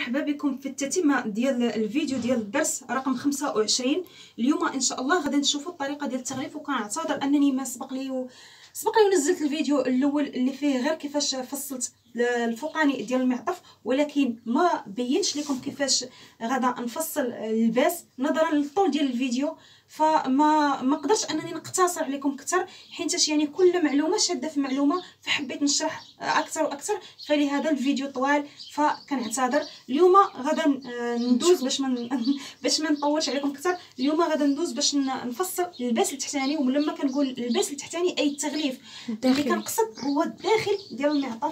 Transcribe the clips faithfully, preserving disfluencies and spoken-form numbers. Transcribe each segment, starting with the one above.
مرحبا بكم في التتمه ديال الفيديو ديال الدرس رقم خمسة وعشرين. اليوم ان شاء الله غادي نشوفوا الطريقه ديال التغليف، وكنعتذر انني ما سبق لي سبق لي ونزلت الفيديو الاول اللي فيه غير كيفاش فصلت الفوقاني ديال المعطف، ولكن ما بينش لكم كيفاش غادا نفصل اللباس نظرا للطول ديال الفيديو، فما ما قدرتش انني نقتصر عليكم اكثر، حيت يعني كل معلومه شاده في معلومه، فحبيت نشرح اكثر واكثر، فلهذا الفيديو طوال، فكنعتذر. اليوم غادا ندوز باش من باش ما نطولش عليكم اكثر. اليوم غادا ندوز باش نفصل اللباس التحتاني، ولما كنقول اللباس التحتاني اي التغليف اللي كنقصد هو الداخل ديال المعطف.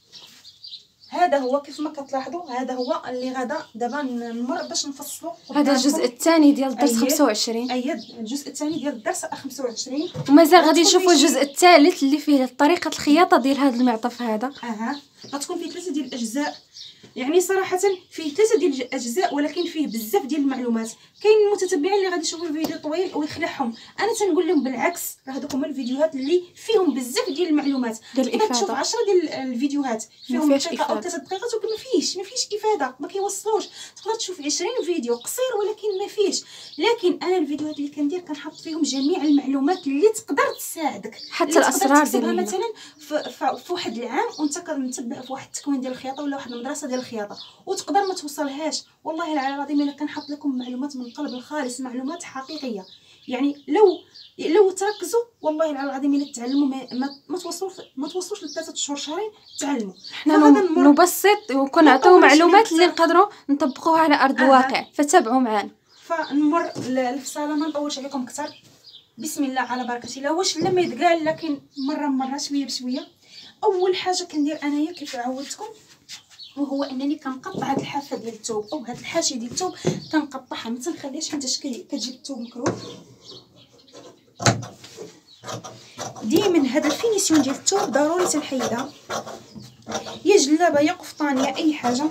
هذا هو كيف ما كتلاحظوا، هذا هو اللي غادا دابا نمر باش نفصلوا. هذا الجزء الثاني ديال الدرس خمسة وعشرين. اييه الجزء الثاني ديال الدرس خمسة وعشرين، ومازال غادي نشوفوا الجزء الثالث اللي فيه طريقه الخياطه ديال هذا المعطف هذا. اها غتكون فيه ثلاثه ديال الاجزاء، يعني صراحه فيه ثلاثه ديال الاجزاء، ولكن فيه بزاف ديال المعلومات. كاين المتتبعين اللي غادي يشوفوا الفيديو طويل ويخلعهم، انا تنقول لهم بالعكس، هذوك هما الفيديوهات اللي فيهم بزاف ديال المعلومات. تقدر تشوف عشرة ديال الفيديوهات فيهم دقيقه او ثلاث دقائق ولكن ما فيش ما فيش افاده، ما كيوصلوش. تقدر تشوف عشرين فيديو قصير ولكن ما فيش. لكن انا الفيديوهات اللي كندير كنحط فيهم جميع المعلومات اللي تقدر تساعدك، حتى الاسرار ديالها مثلا في واحد العام وانت كتتبع في واحد التكوين ديال الخياطه ولا واحد المدرسه ديال الخياطه، وتقدر ما توصلهاش. والله العلي العظيم الا كنحط لكم معلومات من القلب الخالص، معلومات حقيقيه، يعني لو لو تركزوا والله العلي العظيم الا تعلموا ما, ما, ما توصلوش ما توصلوش لثلاثه شهور شهرين تعلموا. حنا نبسط وكنعطيو معلومات اللي نقدروا نطبقوها على ارض الواقع، أه. فتابعوا معنا. فنمر الفصاله ما نطولش عليكم اكثر. بسم الله على بركه الله. واش لا ما يتقال، لكن مره مره شويه بشويه. اول حاجه كندير انايا كيف عودتكم وهو انني كنقطع هاد الحافه ديال الثوب او هاد الحاشيه ديال الثوب، كنقطعها ما تنخليهاش حيت كتجيب الثوب مكروه. ديما هاد الفينيسيون ديال الثوب ضروري تنحيدها، يا جلابه يا قفطان يا اي حاجه.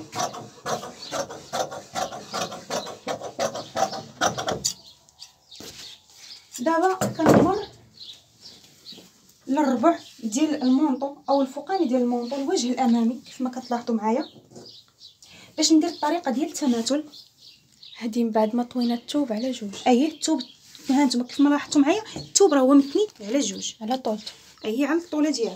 دابا كنمر للربع ديال المونطو او الفوقاني ديال المونطو، الوجه الامامي كيف ما كتلاحظوا معايا، باش ندير الطريقه ديال التماثل. هادي من بعد ما طوينا الثوب على جوج. اييه الثوب ها نتوما كيف ما لاحظتوا معايا الثوب راه هو مثني على جوج، على طولته. اييه على الطوله ديالو،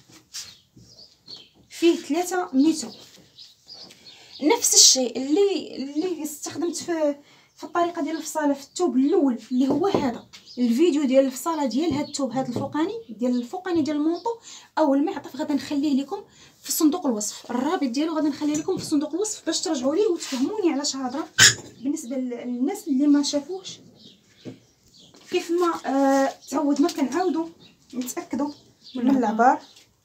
فيه ثلاثة متر. نفس الشيء اللي اللي استخدمت في في الطريقه ديال الفصاله في الثوب الاول اللي هو هذا الفيديو ديال الفصاله ديال هذا الثوب، هذا الفوقاني ديال الفوقاني ديال المونطو او المعطف، غادي نخليه لكم في صندوق الوصف. الرابط ديالو غادي نخليه لكم في صندوق الوصف باش ترجعوا ليه وتفهموني علاش هضره. بالنسبه للناس اللي ما شافوش، كيف ما آه تعودنا كنعاودوا نتاكدوا من العبار.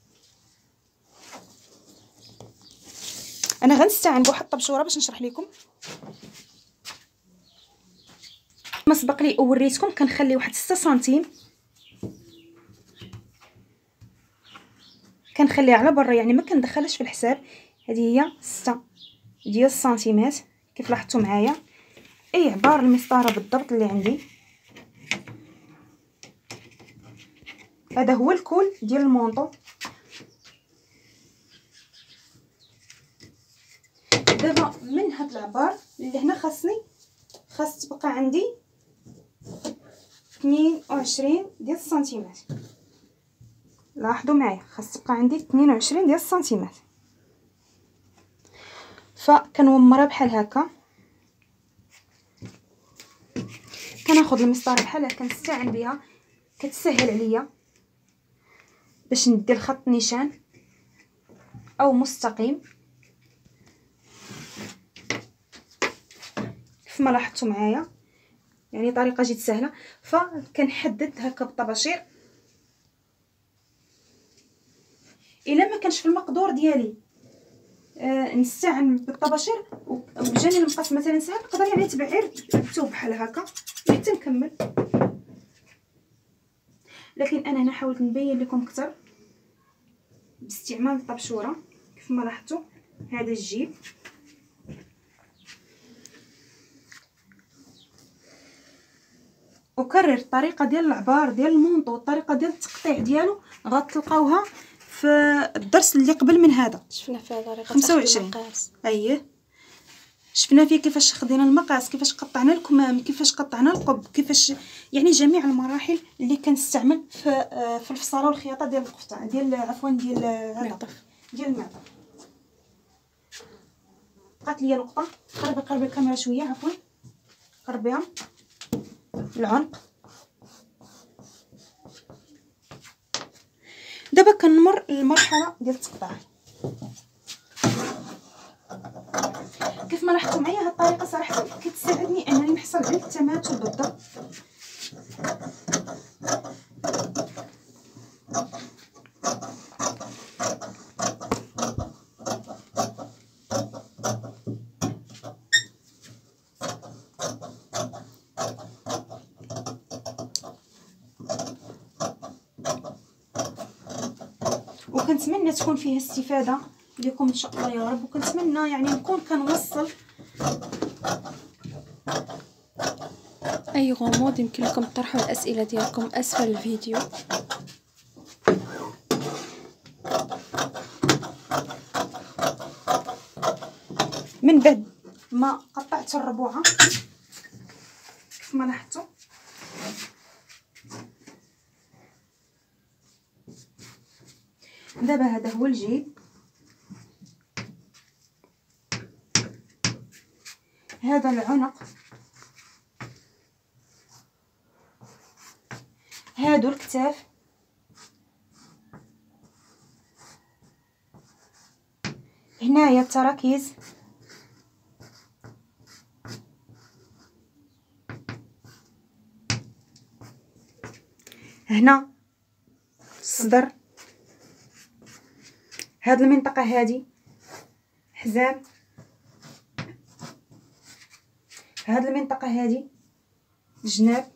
انا غنستعين بواحد الطبشوره باش نشرح لكم. ما سبق لي وريتكم كنخلي واحد ستة سنتيم، كنخليها على برا يعني ما كندخلهاش في الحساب. هذه هي ستة ديال السنتيمات كيف لاحظتوا معايا، اي عبار المسطره بالضبط اللي عندي. هذا هو الكول ديال المونطو. دابا من هاد العبار اللي هنا خاصني خاص تبقى عندي اثنين وعشرين ديال السنتيمات. لاحظوا معايا خاص تبقى عندي اثنين وعشرين ديال السنتيمات. فكنومرها بحال هكا، كناخذ المسطره بحال هكا كنستعن بها، كتسهل عليا باش ندير خط نيشان او مستقيم كيف ما لاحظتوا معايا، يعني طريقه جد سهله. فكنحدد هكا بالطباشير، الا ما كانش في المقدور ديالي آه نستعن بالطباشير وجاني المقاس مثلا سهل، نقدر يعني تبعير الثوب بحال هكا حتى نكمل. لكن انا هنا حاولت نبين لكم اكثر باستعمال الطبشوره كيف ما لاحظتوا. هذا الجيب وكرر الطريقه ديال العبار ديال المونطو والطريقه ديال التقطيع ديالو غتلقاوها في الدرس اللي قبل من هذا، شفنا فيها طريقه خمسة وعشرين. اييه شفنا فيه كيفاش خدينا المقاس، كيفاش قطعنا الكمام، كيفاش قطعنا القب، كيفاش يعني جميع المراحل اللي كنستعمل في في الفصاله والخياطه ديال القفطه ديال عفوا ديال هذا ديال المعطف. بقات ليا نقطه، قربي قربي الكاميرا شويه عفوا، قربيها العنق. دابا كنمر للمرحله ديال التقطيع. كيف ما لاحظتوا معايا هاد الطريقه صراحه كتساعدني انني نحصل على التماثل بالضبط. وكنتمنى تكون فيها استفاده لكم ان شاء الله يا رب، وكنتمنى يعني نكون كنوصل اي غموض يمكن لكم تطرحوا الاسئله ديالكم اسفل الفيديو. من بعد ما قطعت الربوعه كيف ما لاحظتوا دابا هذا هو الجيب، هذا العنق، هادو الكتاف، هنايا التراكيز، هنا الصدر، هاد المنطقه هادي حزام، هاد المنطقه هادي الجناب،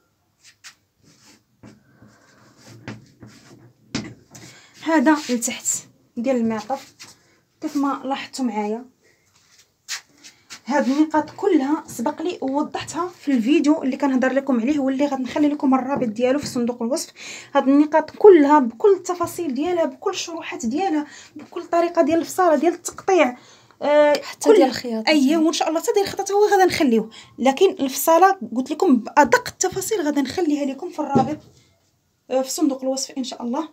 هذا لتحت ديال المعطف. كيف ما لاحظتوا معايا هاد النقاط كلها سبق لي ووضحتها في الفيديو اللي كنهضر لكم عليه واللي غنخلي لكم الرابط ديالو في صندوق الوصف. هاد النقاط كلها بكل التفاصيل ديالها، بكل الشروحات ديالها، بكل طريقه ديال الفصاله ديال التقطيع، أه حتى ديال الخياطه. اييه وان شاء الله حتى ديال الخياطه هو غادا نخليوه، لكن الفصاله قلت لكم بادق التفاصيل غادا نخليها لكم في الرابط في صندوق الوصف ان شاء الله.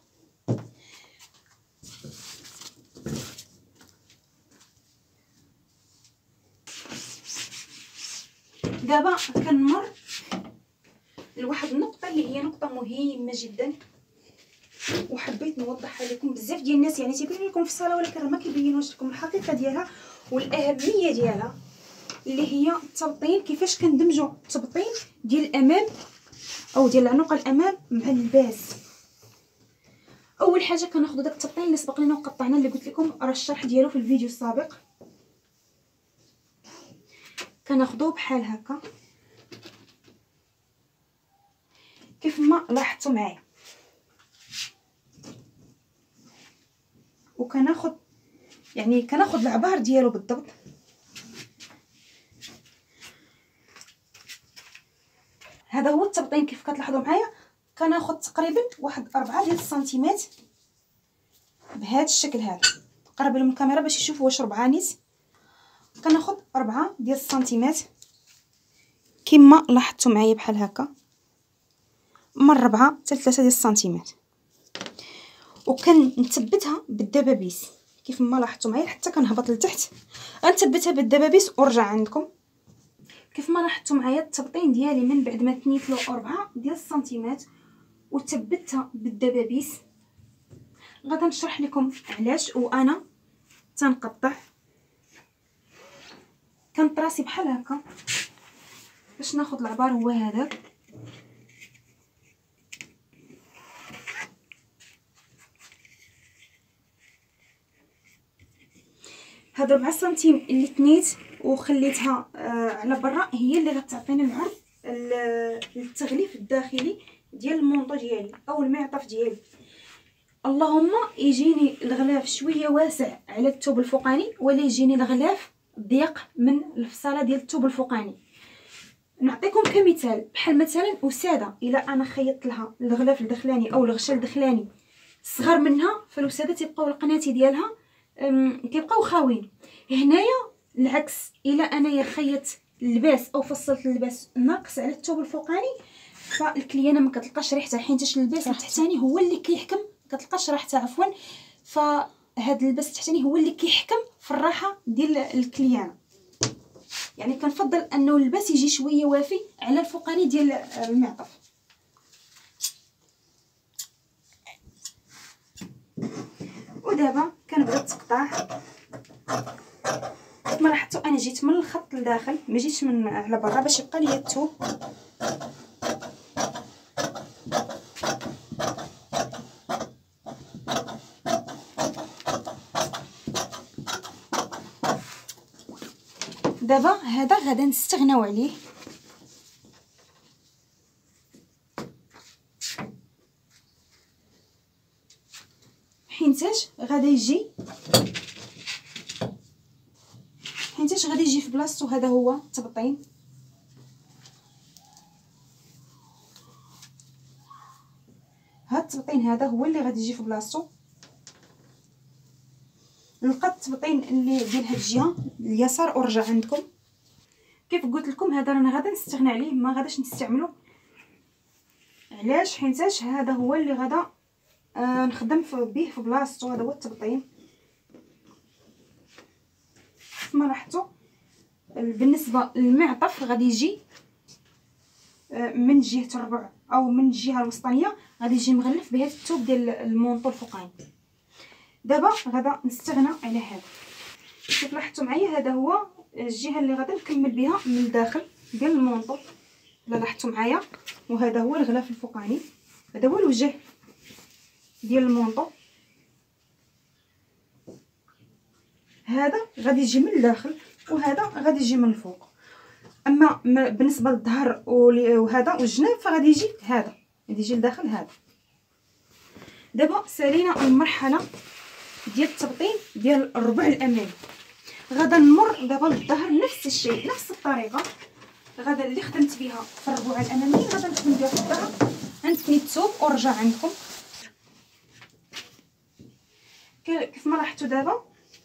دابا كنمر لواحد النقطه اللي هي نقطه مهمه جدا وحبيت نوضحها لكم. بزاف ديال الناس يعني تيبين لكم في الصاله ولكن راه ما كيبينوش لكم الحقيقه ديالها والاهميه ديالها، اللي هي التبطين. كيفاش كندمجوا التبطين ديال الامام او ديال العنق الامام مع اللباس. اول حاجه كناخذوا داك التبطين اللي سبق لينا وقطعنا، اللي قلت لكم راه الشرح ديالو في الفيديو السابق. كناخذوه بحال هكا كيف ما لاحظتوا معايا، وكناخذ يعني كناخذ العبار ديالو بالضبط. هذا هو التبطين كيف كتلاحظوا معايا. كناخذ تقريبا واحد أربعة ديال السنتيمات بهذا الشكل هذا. قرب لهم الكاميرا باش يشوفوا واش ربعة نيت. كناخذ أربعة ديال السنتيمات كما لاحظتوا معايا بحال هكا، من ربعة حتى ثلاثة ديال السنتيمات، وكنثبتها بالدبابيس كيف ما لاحظتوا معايا حتى كنهبط لتحت. غنثبتها بالدبابيس ورجع عندكم. كيف ما لاحظتوا معايا التبطين ديالي من بعد ما تنيت له أربعة ديال السنتيمات وثبتها بالدبابيس. غادي نشرح لكم علاش وانا تنقطع. كنطراسي بحال هكا باش ناخذ العبار هو هذاك. هاد ربعة سنتيم اللي تنيت وخليتها آه على برا هي اللي غتعطيني العرض التغليف الداخلي ديال المونطو ديالي او المعطف ديالي. اللهم يجيني الغلاف شويه واسع على الثوب الفوقاني ولا يجيني الغلاف ضيق من الفصاله ديال الثوب الفوقاني. نعطيكم كمثال، بحال مثلا وساده الا انا خيطت لها الغلاف الدخلاني او الغشا الدخلاني صغر منها، فالوساده تيبقاو القناتي ديالها كيبقاو خاويين. هنايا العكس الا انايا خيط اللباس او فصلت اللباس ناقص على الثوب الفوقاني فالكليانه ما كتلقاش ريحتها، حيت اللباس التحتاني هو اللي كيحكم، كتلقاش راحتها عفوا. فهاد اللباس التحتاني هو اللي كيحكم في الراحه ديال الكليانه. يعني كنفضل انه اللباس يجي شويه وافي على الفوقاني ديال المعطف. ودابا كنبدا التقطاع. كما لاحظتوا انا جيت من الخط لداخل، ما جيتش من على برا باش يبقى ليا الثوب. دابا هذا غادا نستغناو عليه. حينتاش غادا يجي حينتاش غادي يجي في بلاصتو. هذا هو التبطين. هاد التبطين هذا هو اللي غادي يجي في بلاصتو. نلقى التبطين اللي ديال هاد الجهه اليسار ورجع عندكم. كيف قلت لكم هذا رانا غادا نستغنى عليه، ما غاداش نستعملو. علاش؟ حيتاش هذا هو اللي غادا آه نخدم به في بلاصتو. هذا هو التبطين. كما لاحظتوا بالنسبه للمعطف غادي يجي آه من جهه الربع او من الجهه الوسطانيه غادي يجي مغلف بهذا الثوب ديال المونطو الفوقاني. دابا غادا نستغنى على هذا. كيف لاحظتوا معايا هذا هو الجهه اللي غادا نكمل بها من الداخل ديال المونطو. الا لاحظتوا معايا، وهذا هو الغلاف الفوقاني. هذا هو الوجه ديال المونطو. هذا غادي يجي من الداخل وهذا غادي يجي من الفوق. اما بالنسبه للظهر وهذا والجناب فغادي يجي هذا غادي يجي لداخل هذا. دابا سالينا المرحله ديال التبطين ديال الربع الامامي. غادا نمر دابا للظهر نفس الشيء، نفس الطريقه. غادا اللي خدمت بها في الربع الامامي غادا نخدم بها في الظهر. غنثني الثوب ورجع عندكم. كيف ما لاحظتوا دابا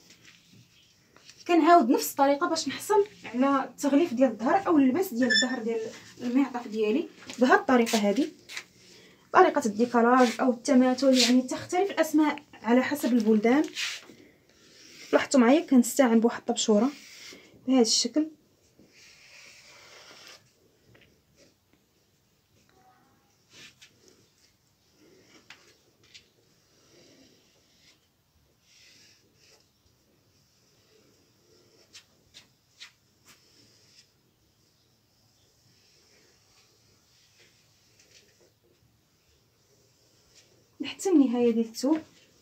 كنعاود نفس الطريقه باش نحصل على التغليف ديال الظهر او اللباس ديال الظهر ديال المعطف ديالي بهذه الطريقه. هذه طريقه الديكالاج او التماثل، يعني تختلف الاسماء على حسب البلدان. لاحظتوا معايا كنستعن بواحد الطبشوره بهذا الشكل. حتى النهايه ديال الثوب.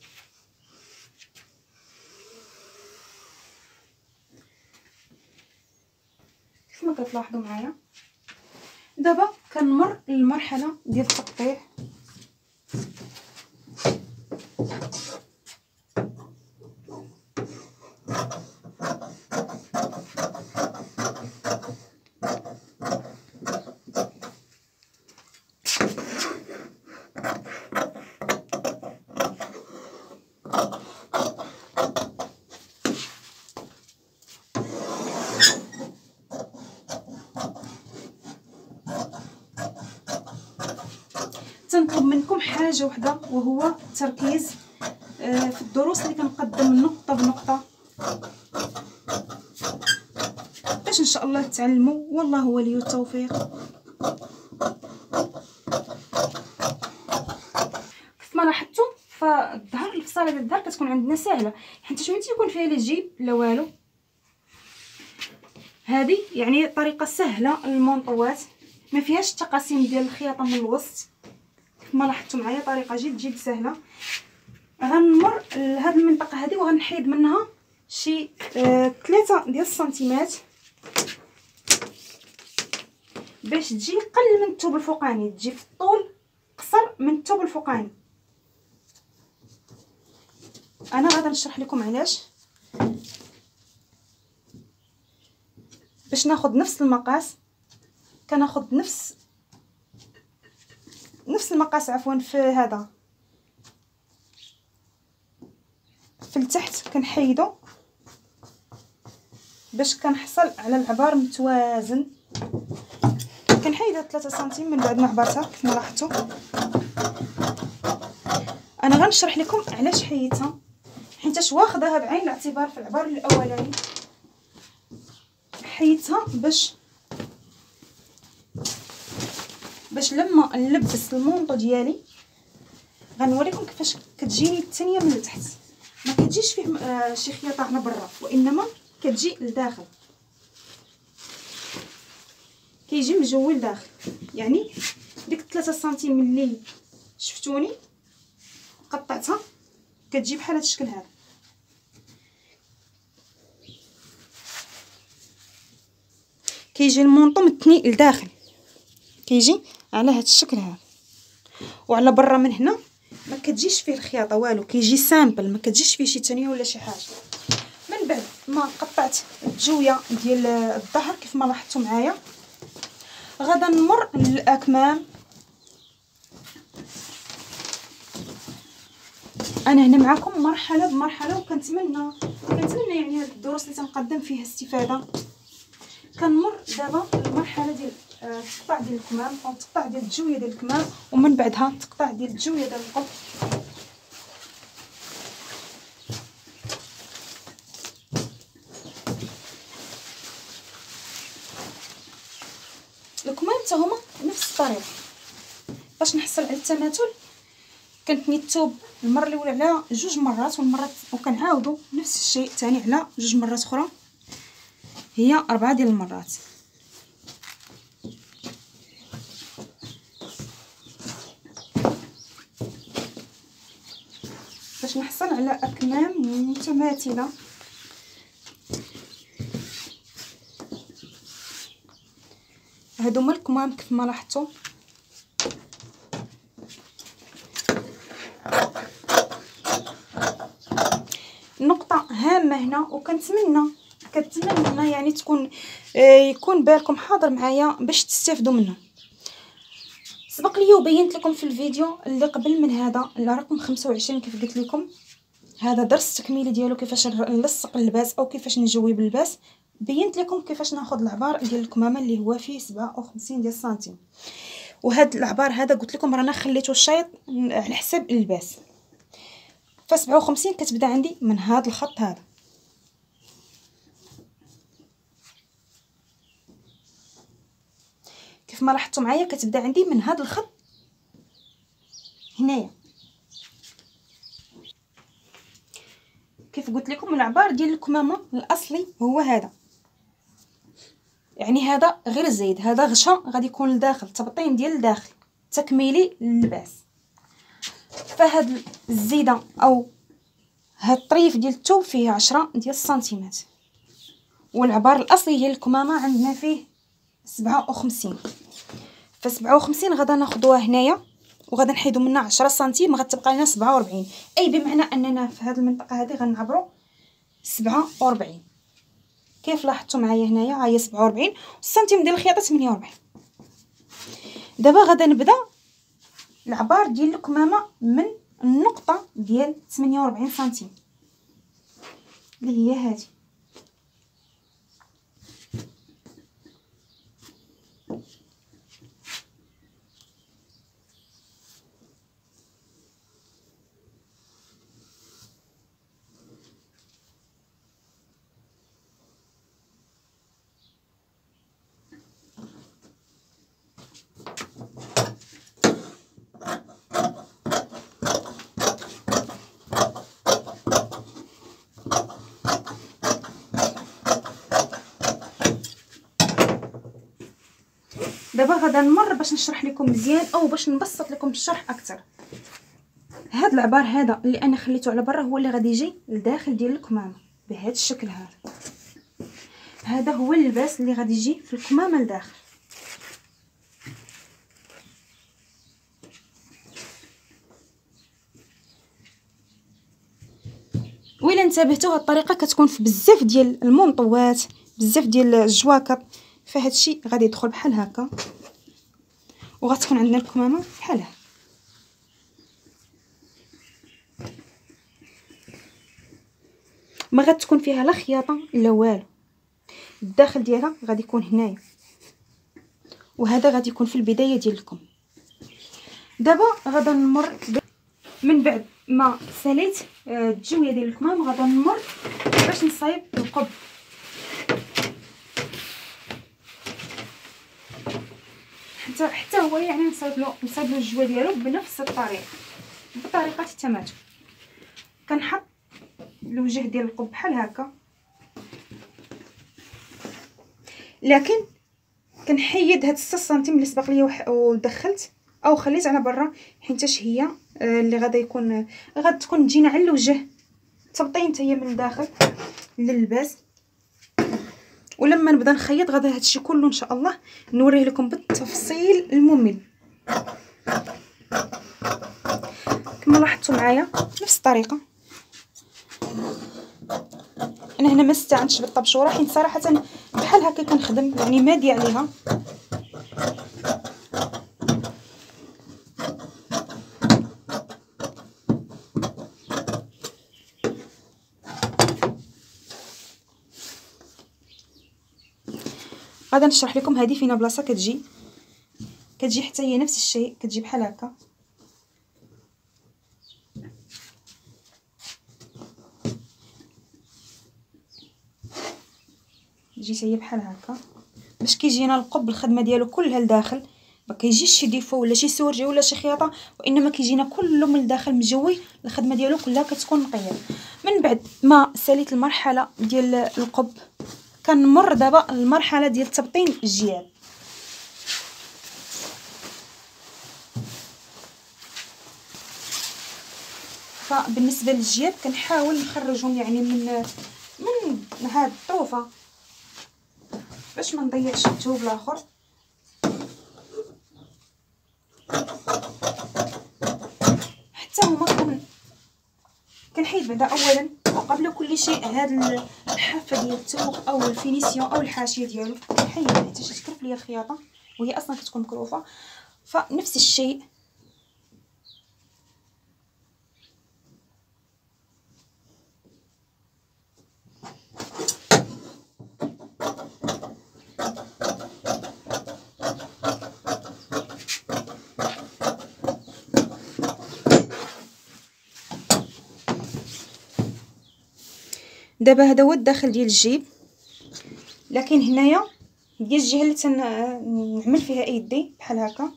كيف ما كتلاحظوا معايا دابا كنمر للمرحله ديال التقطيع. تنطلب منكم حاجه وحده وهو التركيز في الدروس اللي كنقدم نقطه بنقطه باش ان شاء الله تعلموا، والله ولي التوفيق. كيف ما لاحظتوا فالظهر الفصاله ديال الظهر كتكون عندنا سهله، حيت ملي تيكون فيها لا جيب لا والو. هذه يعني طريقه سهله للمونطوات ما فيهاش التقاسيم ديال الخياطه من الوسط. كما لاحظتوا معايا طريقه جد جد سهله. غنمر لهاد المنطقه هذه وغنحيد منها شي ثلاثة ديال السنتيمات باش تجي قل من الثوب الفوقاني، تجي في الطول قصر من الثوب الفوقاني. انا غادا نشرح لكم علاش. باش ناخذ نفس المقاس كناخذ نفس نفس المقاس عفوا في هذا في التحت كنحيدو باش كنحصل على العبار متوازن. كنحيدها ثلاثة سنتيم من بعد ما عبرتها كيف ما لاحظتوا. انا غنشرح لكم علاش حيدتها، حيتاش واخداها بعين الاعتبار في العبار الاولاني. حيدتها باش باش لما نلبس المونطو ديالي غنوريكم كيفاش كتجيني الثانيه من التحت. ما كتجيش فيه آه شي خياطه هنا برا، وانما كتجي لداخل، كيجي مجوي لداخل. يعني ديك ثلاثة سنتيم اللي شفتوني قطعتها كتجي بحال هذا الشكل هذا. كيجي المونطو متني لداخل، كيجي على هذا الشكل هذا، وعلى برا من هنا ما كتجيش فيه الخياطه والو، كيجي سامبل، ما كتجيش فيه شي ثانيه ولا شي حاجه. من بعد ما قطعت الجويه ديال الظهر كيف ما لاحظتوا معايا، غادا نمر للاكمام. انا هنا معكم مرحله بمرحله، وكنتمنى كنتمنى يعني هاد الدروس اللي تنقدم فيها استفاده. كنمر دابا المرحله ديال التقطاع ديال الكمام او التقطاع ديال الجويه ديال الكمام، ومن بعدها التقطاع ديال الجويه ديال القط. الكمام حتى هما نفس الطريقه. باش نحصل على التماثل كنتني الثوب المره الاولى على جوج مرات، والمرات وكنعاودوا نفس الشيء ثاني على جوج مرات اخرى، هي أربعة ديال المرات. باش نحصل على اكمام متماثله. هادو هما الكمام كيف ما لاحظتوا. نقطه هامه هنا، وكنتمنى كنتمنى يعني تكون يكون بالكم حاضر معايا باش تستافدوا منه. سبق لي وبينت لكم في الفيديو اللي قبل من هذا اللي رقم خمسة وعشرين كيف قلت لكم، هذا درس تكميلي ديالو كيفاش نلصق اللباس او كيفاش نجوي باللباس. بينت لكم كيفاش ناخذ العبار ديال الكمامه اللي هو فيه سبعة وخمسين ديال السنتيم. وهذا العبار هذا قلت لكم رانا خليته الشيط على حساب اللباس. ف سبعة وخمسين كتبدا عندي من هذا الخط هذا، كيف ما لاحظتوا معايا كتبدا عندي من هذا الخط هنايا. كيف قلت لكم العبار ديال الكمامه الاصلي هو هذا، يعني هذا غير زايد، هذا غشا غادي يكون لداخل، تبطين ديال الداخل تكميلي للباس. فهاد الزيده او هاد الطريف ديال الثوب فيه عشرة ديال السنتيمات، والعبار الاصلي ديال الكمامه عندنا فيه سبعة وخمسين. ف سبعة وخمسين غادا ناخذوها هنايا وغادا نحيدو منها عشرة سنتيم، غتبقى لنا سبعة وربعين، اي بمعنى اننا في هذه المنطقه هذه غنعبروا سبعة وربعين. كيف لاحظتوا معايا هنايا ها هي سبعة وربعين والسنتيم ديال الخياطه ثمانية وأربعين. دابا غادا نبدا العبار ديال الكمامه من النقطه ديال ثمانية وأربعين سنتيم اللي هي هذه. دابا غادا نمر باش نشرح لكم مزيان او باش نبسط لكم الشرح اكثر. هاد العبار هذا اللي انا خليته على برا هو اللي غادي يجي لداخل ديال الكمامه بهذا الشكل هذا. هذا هو اللباس اللي غادي يجي في الكمامه لداخل. وإلا انتبهتوا هاد الطريقه كتكون في بزاف ديال المونطوات، بزاف ديال الجواكط، فهاد الشيء غادي يدخل بحال هكا وغتكون عندنا الكمامه بحال هكا. ما غتكون فيها لا خياطه لا والو. الداخل ديالها غادي يكون هنايا، وهذا غادي يكون في البدايه ديالكم. دابا غادا نمر من بعد ما ساليت التجويه ديال الكمام، غادا نمر باش نصايب القب. حتى حتى هو يعني نصايب له نصايب له الجوا ديالو بنفس الطريقه، بطريقه التماتم. كنحط الوجه ديال القب بحال هكا، لكن كنحيد هاد ستة سنتيم اللي سبق ليا ودخلت او خليت على برا، حيتاش هي اللي غادا يكون غاد تكون تجينا على الوجه تبطين حتى هي من الداخل للباس. ولما نبدا نخيط غادا هادشي كله ان شاء الله نوريه لكم بالتفصيل الممل. كما لاحظتوا معايا نفس الطريقه. انا هنا ما استعنتش بالطبشوره حيت صراحه بحال هكا كنخدم يعني مادي عليها. غادا نشرح لكم هذه فينا بلاصه كتجي كتجي حتى هي نفس الشيء، كتجي بحال هكا. تجي هي بحال هكا باش كيجينا القب الخدمه ديالو كلها لداخل، ما كيجيش شي ديفو ولا شي سورجي ولا شي خياطه، وانما كيجينا كله من الداخل مجوي. الخدمه ديالو كلها كتكون نقيه. من بعد ما ساليت المرحله ديال القب كنمر دابا المرحله ديال تبطين الجياب. فبالنسبه للجياب كنحاول نخرجهم يعني من من هاد الطروفه باش ما نضيعش الثوب الاخر. حتى هما كن كنحيد بعدا اولا وقبل كل شيء هاد الحافه ديال الثوب او الفينيسيون او الحاشيه ديالو كنحيد حيت تكرف ليا الخياطه وهي اصلا كتكون مكروفه. فنفس الشيء دابا هذا هو الداخل ديال الجيب. لكن هنايا ديال الجهه اللي تنعمل فيها يدي بحال هكا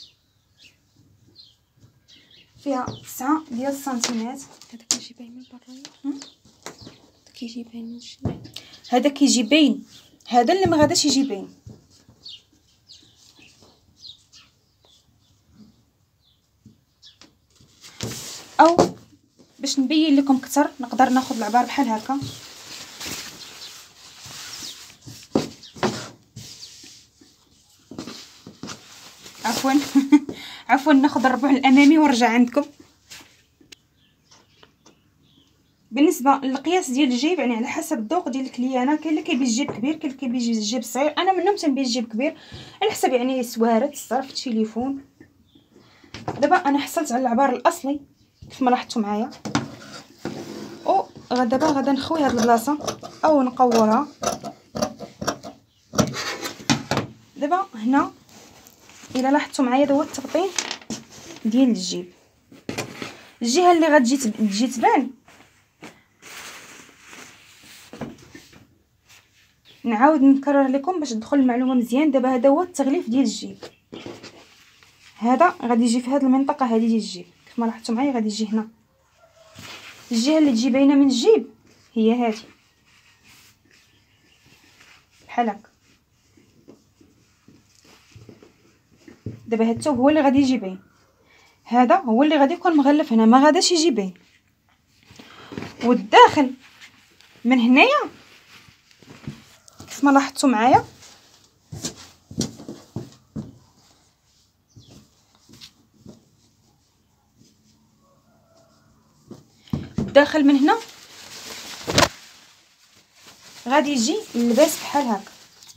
فيها تسعة ديال السنتيمات. هذا كيجي باين من برا، كيجي باين من الجنب. هذا كيجي باين، هذا اللي ما غاداش يجي باين. او باش نبين لكم اكثر نقدر ناخذ العبار بحال هكا. عفوا عفوا ناخذ الربع الامامي ونرجع عندكم. بالنسبه للقياس ديال الجيب يعني على حسب الذوق ديال الكليانه، كاين اللي كيبي الجيب كبير، كاين اللي كيبي الجيب صغير. انا منهم تنبي الجيب كبير على حسب يعني سوارت الصرف التليفون. دابا انا حصلت على العبار الاصلي كيف ما لاحظتوا معايا، او دابا غادا نخوي هاد البلاصه او نقورها. دابا هنا الا لاحظتوا معايا هذا هو التبطين ديال الجيب. الجهه اللي غتجي تجي تبان نعاود نكرر لكم باش تدخل المعلومه مزيان. دابا هذا هو التغليف ديال الجيب. هذا غادي يجي في هذه المنطقه هذه ديال الجيب كيف ما لاحظتوا معايا. غادي يجي هنا الجهه اللي تجي باينه من الجيب هي هذه بحال هكا. دابا هاد الثوب هو اللي غادي يجي باين، هذا هو اللي غادي يكون مغلف هنا، ما غاداش يجي باين. والداخل من هنايا كيف ما لاحظتوا معايا الداخل من هنا غادي يجي اللباس بحال هكا.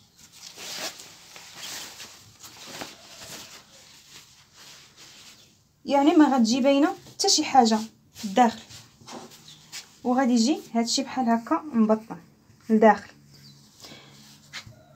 يعني ما غتجي باينه حتى شي حاجه في الداخل، وغادي يجي هادشي بحال هكا مبطن لداخل.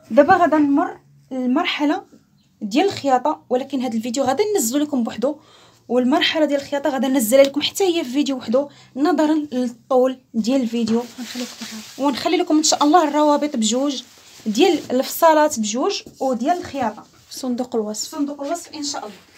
دابا غادا نمر المرحله ديال الخياطه، ولكن هذا الفيديو غادي ننزلو لكم بوحدو، والمرحله ديال الخياطه غادي ننزلها لكم حتى هي في فيديو وحدو نظرا للطول ديال الفيديو. ونخلي لكم ان شاء الله الروابط بجوج ديال الفصالات بجوج وديال الخياطه صندوق الوصف صندوق الوصف ان شاء الله.